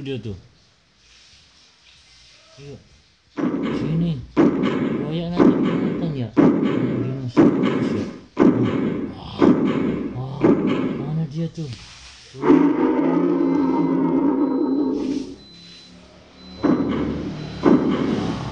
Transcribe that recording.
dia tuh. Iya. Sini. Banyak nanti binatang ya. Dinosaurus ya. Wah. Wah. Mana dia tuh?